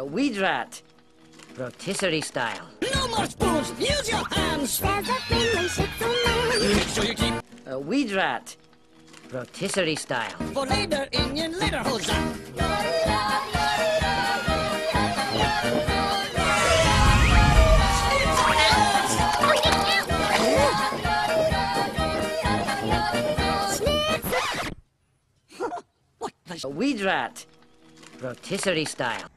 A weed rat. Rotisserie style. No more spoons! Use your hands! There's a friendly Shih Tzu man. Make sure you keep A weed rat. Rotisserie style. for later in your Lederhosen. A weed rat. Rotisserie style.